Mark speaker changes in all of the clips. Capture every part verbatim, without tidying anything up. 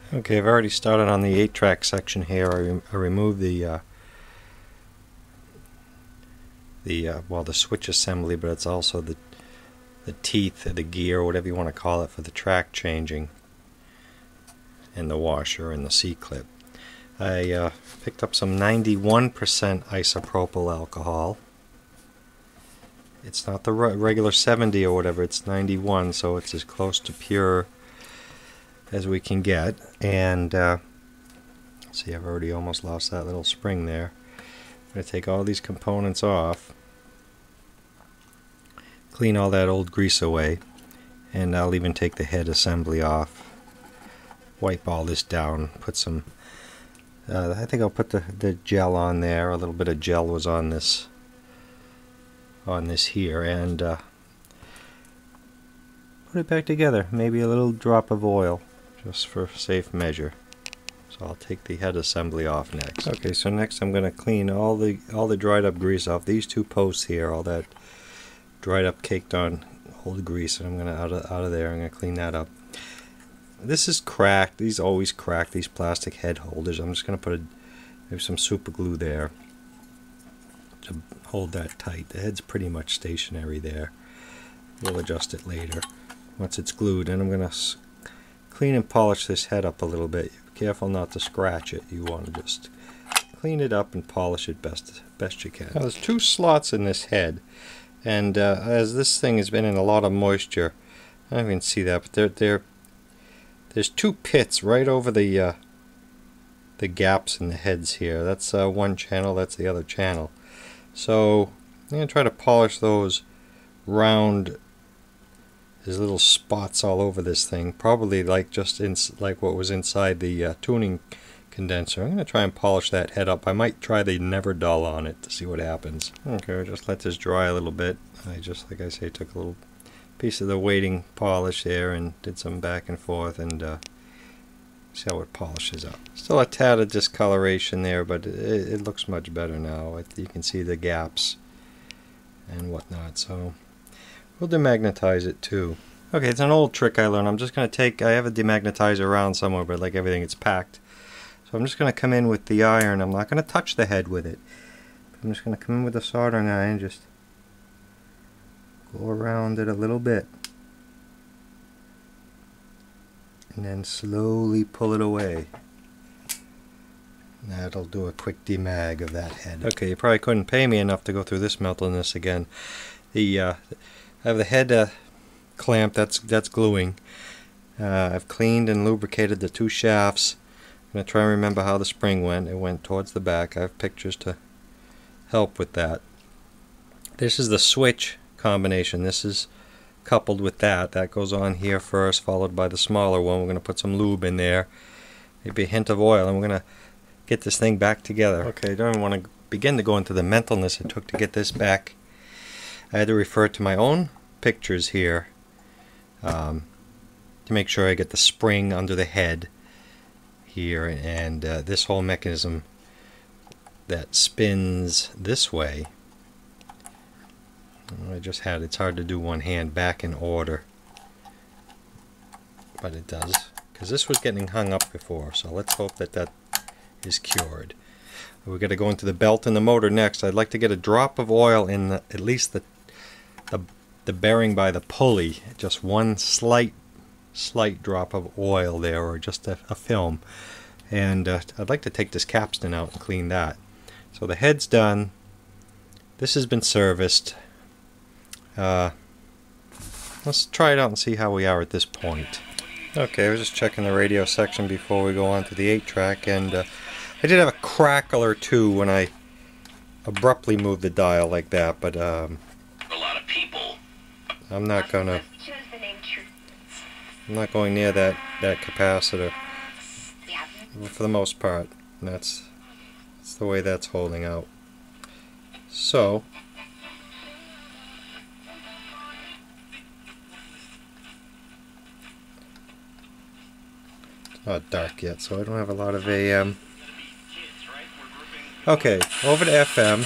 Speaker 1: Okay, I've already started on the eight track section here. I, re I removed the uh, the uh, well the switch assembly, but it's also the the teeth, the gear, whatever you want to call it, for the track changing, and the washer and the C-clip. I uh, picked up some ninety-one percent isopropyl alcohol. It's not the regular seventy or whatever, it's ninety-one, so it's as close to pure as we can get. And uh, see, I've already almost lost that little spring there. I'm going to take all these components off, clean all that old grease away, and I'll even take the head assembly off, wipe all this down, put some uh, I think I'll put the, the gel on there. A little bit of gel was on this on this here, and uh, put it back together. Maybe a little drop of oil just for safe measure. So I'll take the head assembly off next. Okay, so next I'm going to clean all the all the dried up grease off these two posts here, all that dried up caked on old grease, and I'm going to out of out of there. I'm going to clean that up. This is cracked. These always crack, these plastic head holders. I'm just going to put a, maybe some super glue there to hold that tight. The head's pretty much stationary there. We'll adjust it later once it's glued, and I'm going to clean and polish this head up a little bit. Be careful not to scratch it. You want to just clean it up and polish it best best you can. Now, there's two slots in this head, and uh, as this thing has been in a lot of moisture, I don't even see that, but they're, they're, there's two pits right over the uh, the gaps in the heads here. That's uh, one channel, that's the other channel. So I'm going to try to polish those round. There's little spots all over this thing, probably like just in, like what was inside the uh, tuning condenser. I'm going to try and polish that head up. I might try the Never Dull on it to see what happens. Okay, just let this dry a little bit. I just, like I say, took a little piece of the weighting polish there and did some back and forth, and uh, see how it polishes up. Still a tad of discoloration there, but it, it looks much better now. It, you can see the gaps and whatnot, so we'll demagnetize it too. Okay, it's an old trick I learned. I'm just going to take, I have a demagnetizer around somewhere, but like everything, it's packed. So I'm just going to come in with the iron. I'm not going to touch the head with it. I'm just going to come in with the soldering iron and just go around it a little bit. And then slowly pull it away. That'll do a quick demag of that head. Okay, you probably couldn't pay me enough to go through this melt on this again. The uh, I have the head uh, clamp that's that's gluing. Uh, I've cleaned and lubricated the two shafts. I'm going to try and remember how the spring went. It went towards the back. I have pictures to help with that. This is the switch combination. This is coupled with that. That goes on here first, followed by the smaller one. We're going to put some lube in there, maybe a hint of oil, and we're going to get this thing back together. Okay, I don't even want to begin to go into the mentalness it took to get this back. I had to refer to my own pictures here um, to make sure I get the spring under the head here, and uh, this whole mechanism that spins this way. I just had, it's hard to do one hand back in order, but it does, because this was getting hung up before, so let's hope that that is cured. We're going to go into the belt and the motor next. I'd like to get a drop of oil in the, at least the, the the bearing by the pulley, just one slight slight drop of oil there, or just a, a film, and uh, I'd like to take this capstan out and clean that. So the head's done, this has been serviced. Uh, let's try it out and see how we are at this point. Okay, I was just checking the radio section before we go on to the eight track, and uh, I did have a crackle or two when I abruptly moved the dial like that, but um,
Speaker 2: a lot of people.
Speaker 1: I'm not gonna I'm not going near that that capacitor for the most part. And that's that's the way that's holding out. So not dark yet, so I don't have a lot of A M. Okay, over to F M.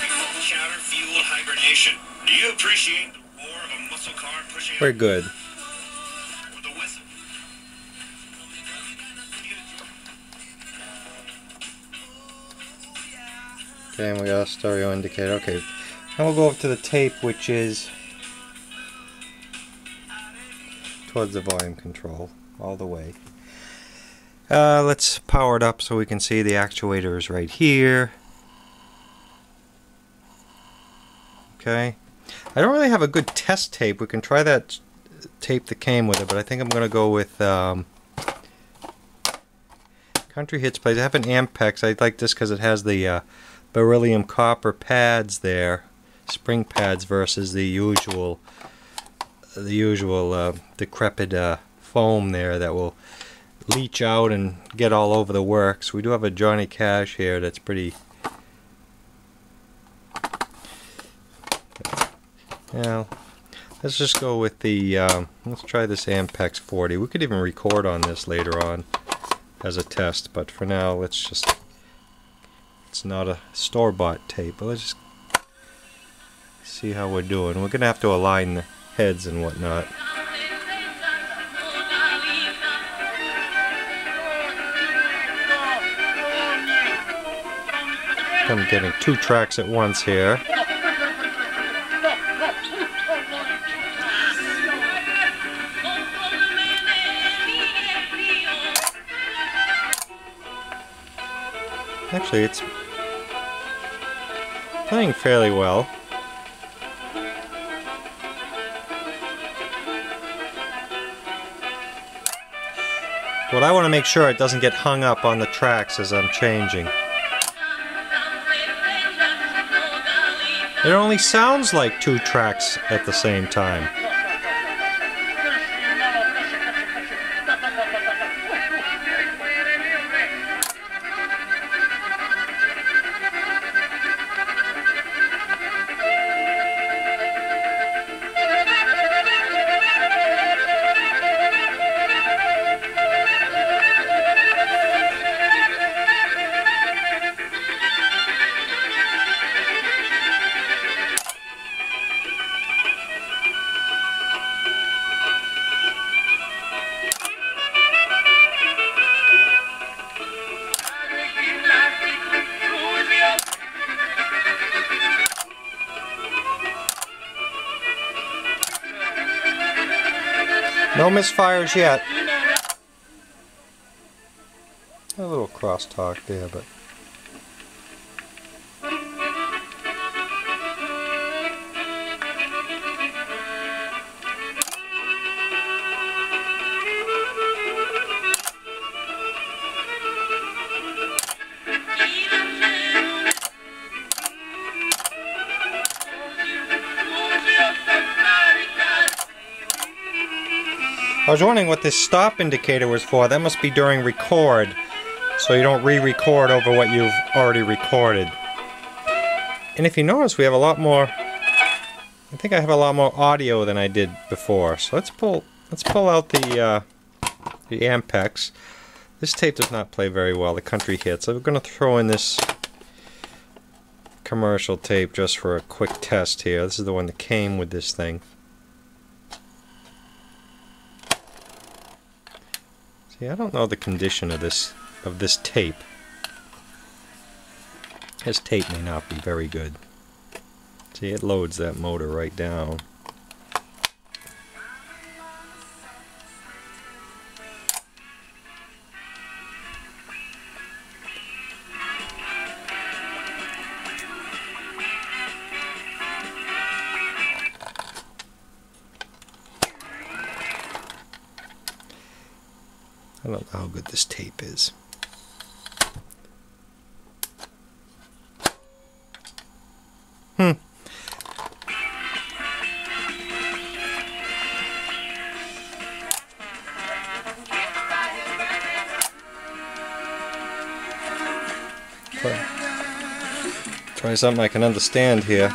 Speaker 1: We're good. Okay, and we got a stereo indicator. Okay, now we'll go over to the tape, which is towards the volume control, all the way. Uh, let's power it up so we can see the actuator is right here. Okay. I don't really have a good test tape. We can try that tape that came with it, but I think I'm going to go with um, Country Hits Plays. I have an Ampex. I like this because it has the uh, beryllium copper pads there, spring pads versus the usual, the usual uh, decrepit uh, foam there that will leach out and get all over the works. We do have a Johnny Cash here that's pretty. Yeah, let's just go with the. Um, let's try this Ampex forty. We could even record on this later on as a test, but for now, let's just. It's not a store-bought tape, but let's just see how we're doing. We're gonna have to align the heads and whatnot. I'm getting two tracks at once here. Actually, it's playing fairly well. What I want to make sure it doesn't get hung up on the tracks as I'm changing. It only sounds like two tracks at the same time. No misfires yet. A little crosstalk there, but I was wondering what this stop indicator was for. That must be during record, so you don't re-record over what you've already recorded. And if you notice, we have a lot more. I think I have a lot more audio than I did before. So let's pull. Let's pull out the uh, the Ampex. This tape does not play very well. The Country Hits. So we're going to throw in this commercial tape just for a quick test here. This is the one that came with this thing. Yeah, I don't know the condition of this of this tape. This tape may not be very good. See, it loads that motor right down. I don't know how good this tape is. Hmm. Try, try something I can understand here.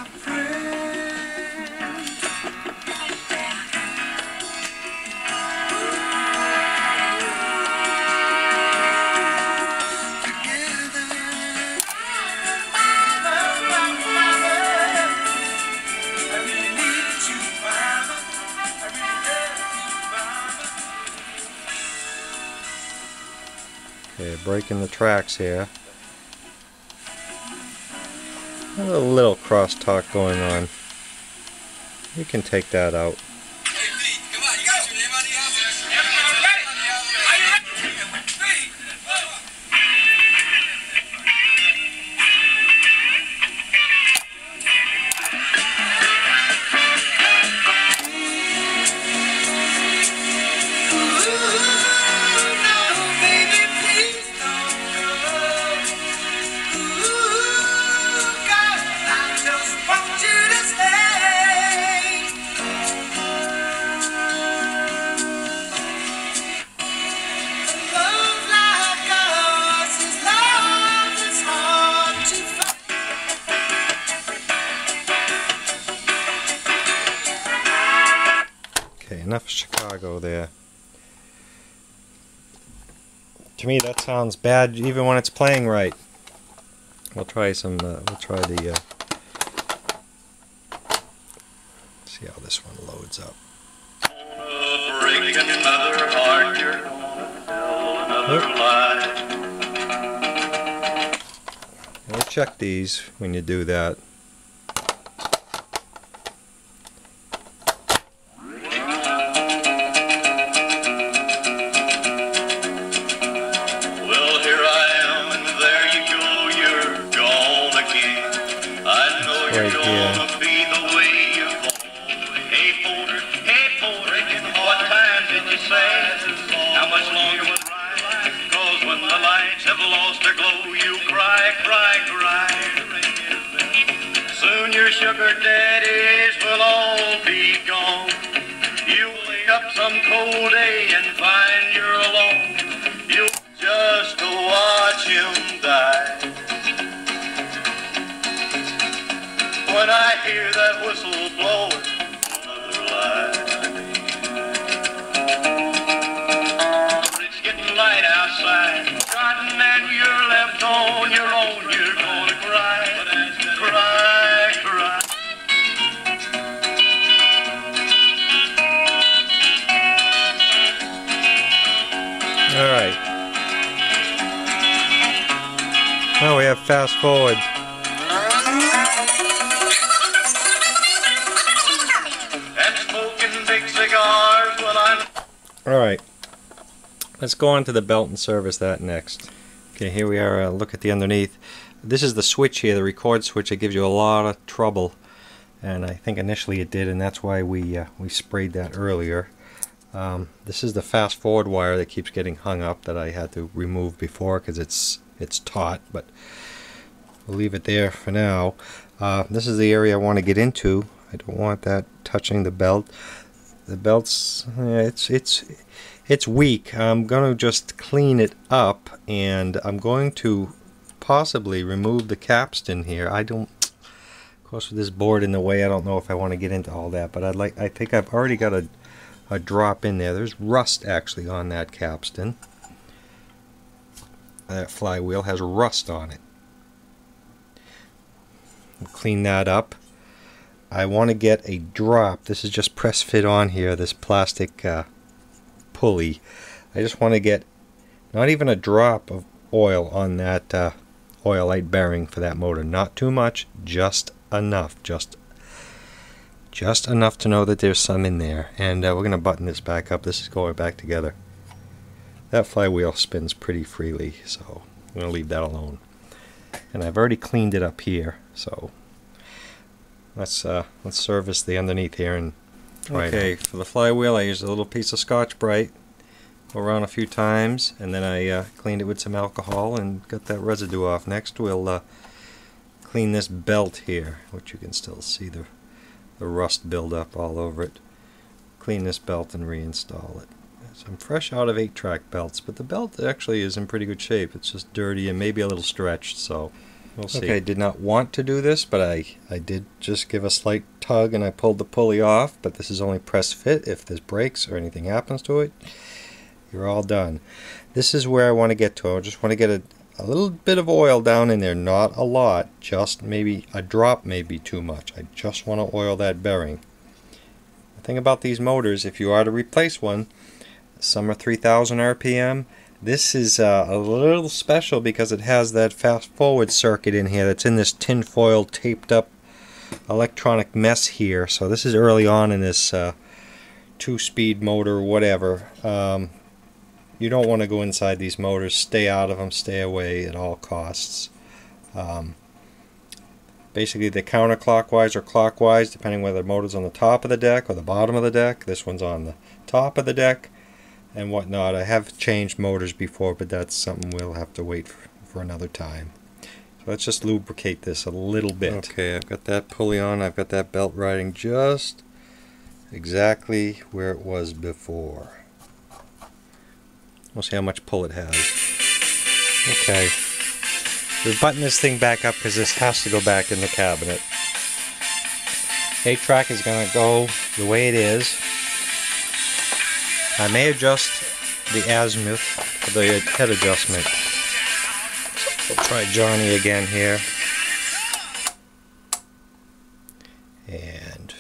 Speaker 1: Okay, breaking the tracks here. A little crosstalk going on. You can take that out. Okay, enough Chicago there. To me, that sounds bad, even when it's playing right. We'll try some. Uh, we'll try the. Uh, see how this one loads up. We'll check these when you do that. Right here. How much longer will it ride? Cause when the lights have lost their glow, you cry, cry, cry. Soon your sugar daddies will all be gone. You wake up some cold day and find you're alone. You'll just watch him die. When I hear that whistle blowing, another lie. It's getting light outside, rotten, and you're left on your own. You're gonna cry, cry, cry. All right. Now we have fast forward. Alright, let's go on to the belt and service that next. Okay, here we are, uh, look at the underneath. This is the switch here, the record switch. It gives you a lot of trouble, and I think initially it did, and that's why we, uh, we sprayed that earlier. Um, this is the fast forward wire that keeps getting hung up that I had to remove before because it's, it's taut, but we'll leave it there for now. Uh, this is the area I want to get into. I don't want that touching the belt. The belt's, yeah, it's it's it's weak. I'm going to just clean it up, and I'm going to possibly remove the capstan here. I don't, of course, with this board in the way, I don't know if I want to get into all that. But I'd like, I think I've already got a a drop in there. There's rust actually on that capstan. That flywheel has rust on it. We'll clean that up. I want to get a drop. This is just press fit on here, this plastic uh, pulley. I just want to get not even a drop of oil on that uh, oil light bearing for that motor. Not too much, just enough. Just just enough to know that there's some in there. And uh, we're going to button this back up. This is going back together. That flywheel spins pretty freely, so I'm going to leave that alone. And I've already cleaned it up here, so Let's uh, let's service the underneath here and try okay, it. For the flywheel I used a little piece of Scotch-Brite, go around a few times, and then I uh, cleaned it with some alcohol and got that residue off. Next we'll uh, clean this belt here, which you can still see the, the rust build up all over it. Clean this belt and reinstall it. So I'm fresh out of eight track belts, but the belt actually is in pretty good shape. It's just dirty and maybe a little stretched, so we'll see. Okay, I did not want to do this, but I, I did just give a slight tug and I pulled the pulley off, but this is only press fit. If this breaks or anything happens to it, you're all done. This is where I want to get to. I just want to get a, a little bit of oil down in there, not a lot, just maybe a drop may be too much. I just want to oil that bearing. The thing about these motors, if you are to replace one, some are three thousand R P M, This is uh, a little special because it has that fast forward circuit in here that's in this tin foil taped up electronic mess here. So this is early on in this uh, two-speed motor, whatever. Um, you don't want to go inside these motors. Stay out of them. Stay away at all costs. Um, basically, they're counterclockwise or clockwise, depending whether the motor's on the top of the deck or the bottom of the deck. This one's on the top of the deck and whatnot. I have changed motors before, but that's something we'll have to wait for, for another time. So let's just lubricate this a little bit. Okay, I've got that pulley on. I've got that belt riding just exactly where it was before. We'll see how much pull it has. Okay. We've buttoned this thing back up because this has to go back in the cabinet. eight track is going to go the way it is. I may adjust the azimuth for the head adjustment. We'll try Johnny again here. And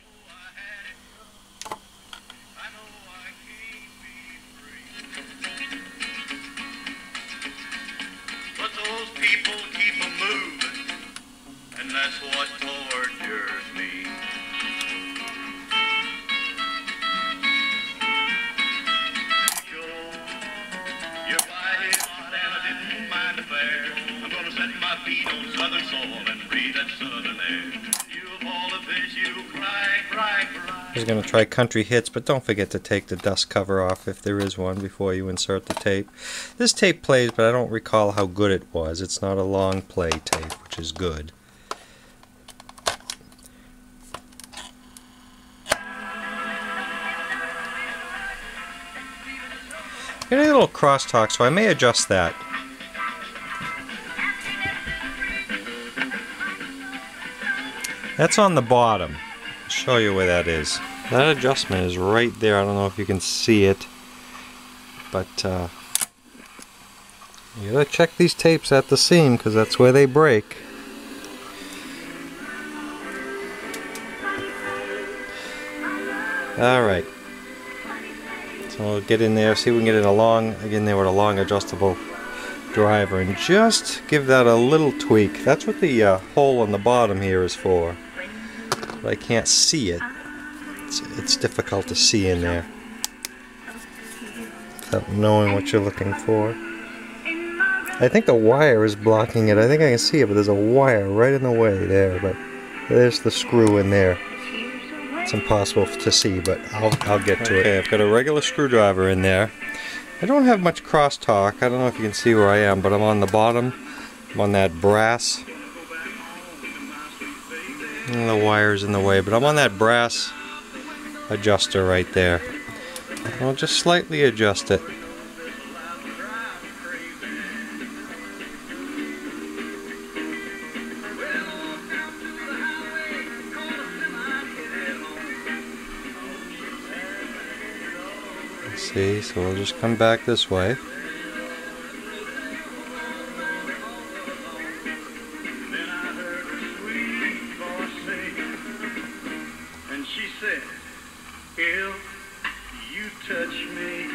Speaker 2: but those people keep a moving, and that's what tortures me. You buy it, and I didn't mind the fare. I'm gonna set my feet on southern soil and breathe that southern air. You of all the fish, you cry, cry, cry.
Speaker 1: I was going to try country hits, but don't forget to take the dust cover off if there is one before you insert the tape. This tape plays, but I don't recall how good it was. It's not a long play tape, which is good. Getting a little crosstalk, so I may adjust that. That's on the bottom. I'll show you where that is. That adjustment is right there. I don't know if you can see it, but uh, you gotta check these tapes at the seam because that's where they break. Alright. So we'll get in there, see if we can get in a long, again there with a long adjustable driver, and just give that a little tweak. That's what the uh, hole on the bottom here is for. But I can't see it. It's, it's difficult to see in there without knowing what you're looking for. I think the wire is blocking it. I think I can see it, but there's a wire right in the way there. But there's the screw in there. It's impossible to see, but I'll, I'll get to it. Okay, I've got a regular screwdriver in there. I don't have much crosstalk. I don't know if you can see where I am, but I'm on the bottom. I'm on that brass. And the wire's in the way, but I'm on that brass adjuster right there. I'll just slightly adjust it. See, so we'll just come back this way.
Speaker 2: And she said, if you touch me,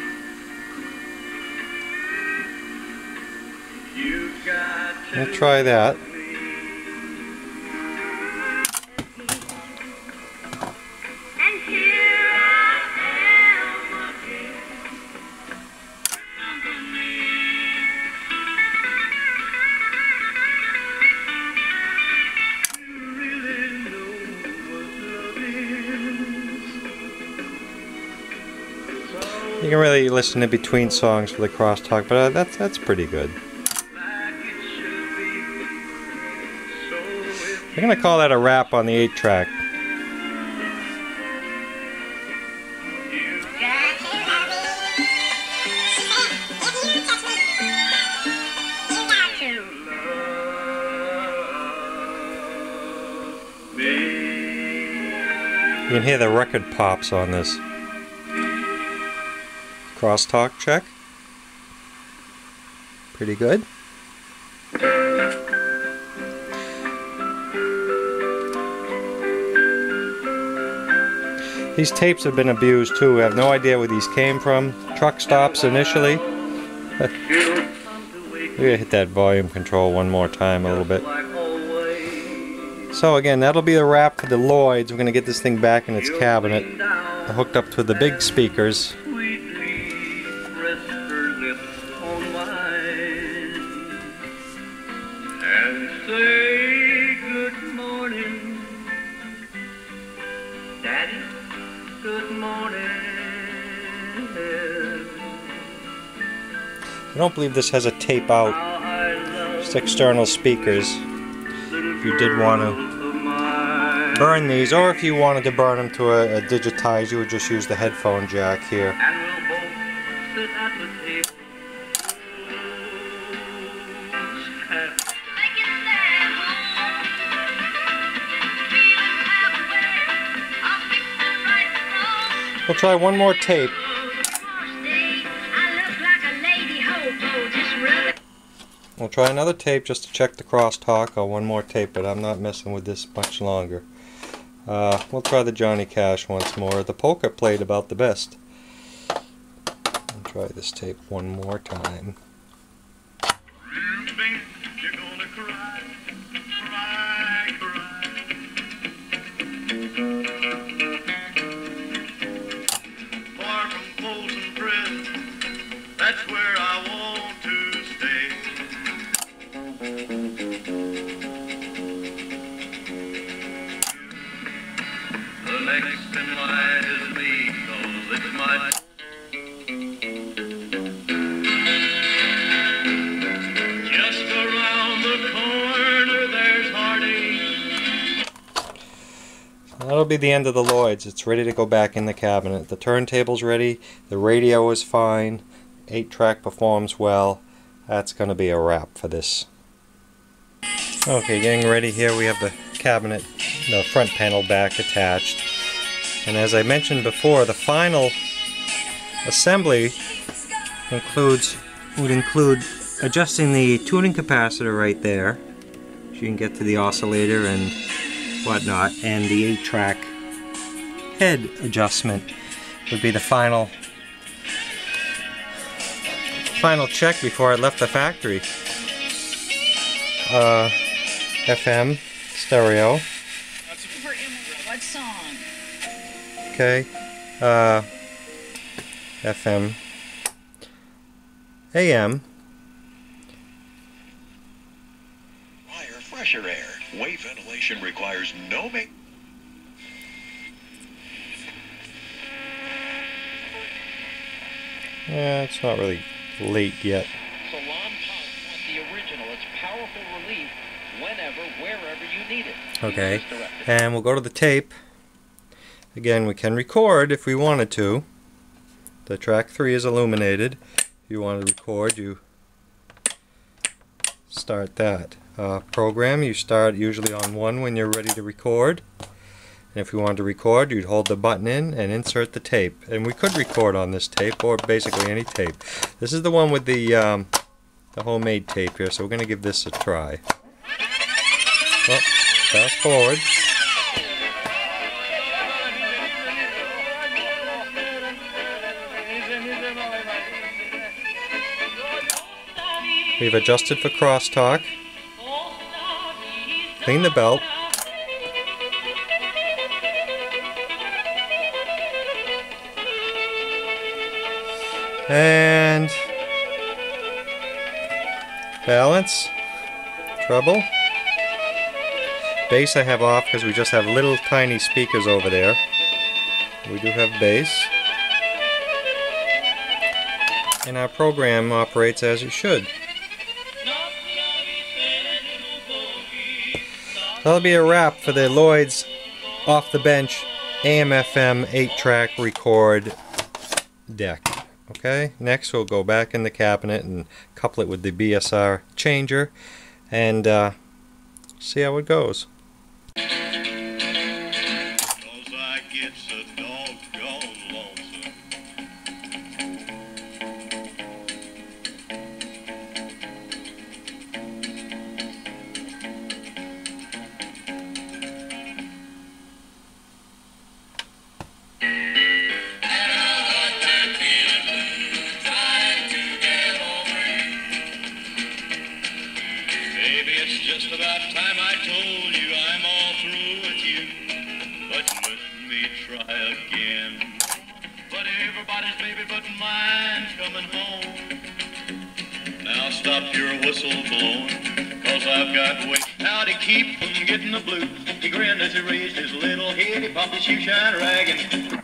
Speaker 2: you got to.
Speaker 1: We'll try that. You can really listen in between songs for the crosstalk, but uh, that's that's pretty good. We're gonna call that a wrap on the eight track. You can hear the record pops on this. Crosstalk check. Pretty good. These tapes have been abused too. I have no idea where these came from. Truck stops initially. We're gonna hit that volume control one more time a little bit. So again, that'll be a wrap for the Lloyds. We're gonna get this thing back in its cabinet, hooked up to the big speakers.
Speaker 2: And say good morning, Daddy, good morning.
Speaker 1: I don't believe this has a tape out, just external speakers. If you did want to burn these, or if you wanted to burn them to a, a digitize, you would just use the headphone jack here.
Speaker 2: And we'll both sit at the table.
Speaker 1: We'll try one more tape. We'll try another tape just to check the crosstalk, or one more tape, but I'm not messing with this much longer. Uh, we'll try the Johnny Cash once more. The polka played about the best. I'll try this tape one more time.
Speaker 2: You're gonna cry, cry, cry. Far from Folsom Prison, that's where I want to stay. The next in line is me, 'cause it's my just around the corner there's heartache.
Speaker 1: That'll be the end of the Lloyds. It's ready to go back in the cabinet. The turntable's ready, the radio is fine, eight track performs well. That's going to be a wrap for this. Okay, getting ready here. We have the cabinet, the front panel back attached. And as I mentioned before, the final assembly includes would include adjusting the tuning capacitor right there, so you can get to the oscillator and whatnot, and the eight track head adjustment would be the final final check before I left the factory. Uh, F M stereo.
Speaker 3: What song?
Speaker 1: Okay. Uh, F M. A M.
Speaker 4: Fire fresher air. Wave ventilation requires no make.
Speaker 1: Yeah, it's not really late yet.
Speaker 3: Salon Pump wants the original. It's powerful relief whenever, wherever you need it.
Speaker 1: Okay, and we'll go to the tape. Again, we can record if we wanted to. The track three is illuminated. If you want to record, you start that. Uh, program, you start usually on one when you're ready to record. And if you wanted to record, you'd hold the button in and insert the tape. And we could record on this tape, or basically any tape. This is the one with the, um, the homemade tape here, so we're going to give this a try. Oh, fast forward. We've adjusted for crosstalk. Clean the belt. And balance, treble. Bass I have off because we just have little tiny speakers over there. We do have bass. And our program operates as it should. That'll be a wrap for the Lloyds off the bench A M F M eight track record deck. Okay, next we'll go back in the cabinet and couple it with the B S R changer and uh, see how it goes.
Speaker 2: Baby, it's just about time I told you I'm all through with you. But let me try again. But everybody's baby but mine's coming home. Now stop your whistle blowing, cause I've got ways how to keep from getting the blues. He grinned as he raised his little head, he popped his shoe shine rag and